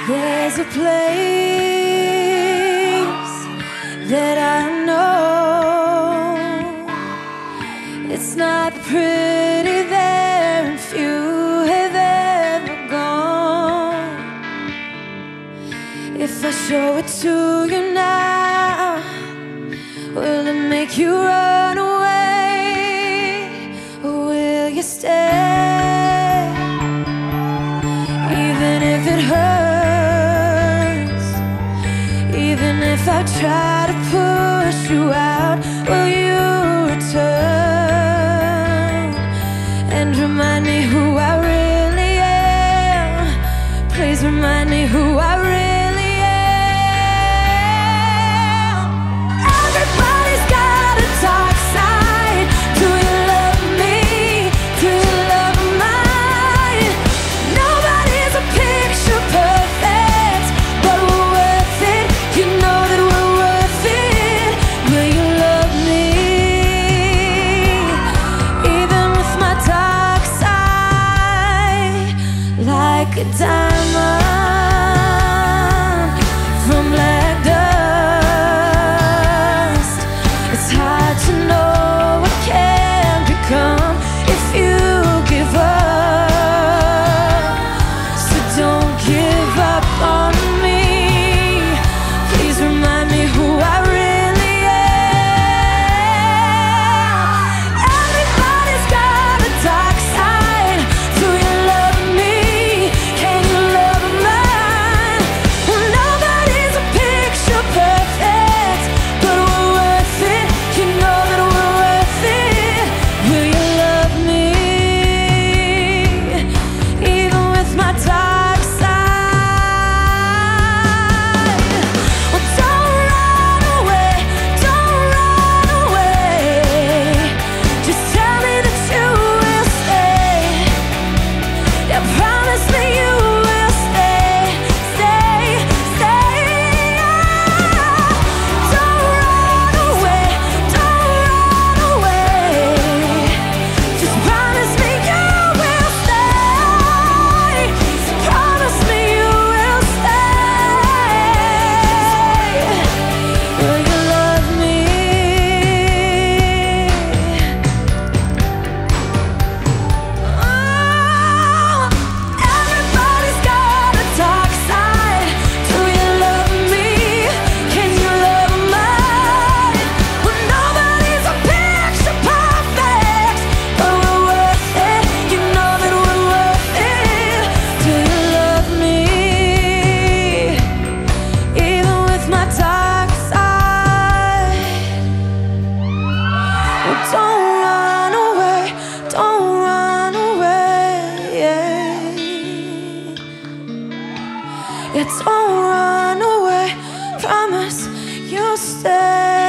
There's a place that I know. It's not pretty there, and few have ever gone. If I show it to you now, will it make you run away, or will you stay? Even if it hurts, even if I try to push you out, will you return and remind me who I really am? Please remind me who I really am. Everybody's got a dark side. Do you love me? Do you love mine? Nobody's a picture perfect, but we're worth it. You know that we're worth it. Will you love me? Even with my dark side, like a diamond from black dust. It's hard to know what can become if you give up. So don't give up on me. Please remind me who I really am. Everybody's got a dark side. Do you love me? Can you love mine? Well, nobody's a picture perfect, but we're worth it. You know that we're worth it. Will you love me? Even with my dark side. Well, don't run away, don't run away. Just tell me that you will stay. Yeah, promise me you will stay, stay, stay. Don't run away, don't run away. Just promise me you will stay. Promise me you will stay. Will you love me? Oh, everybody's got a dark side. Do you love me? Can you love mine? Well, nobody's a picture perfect, but we're worth it. You know that we're worth it. Do you love me? Even with my dark side. Well, don't run away, don't run away. Yeah, don't run away. Promise you'll stay.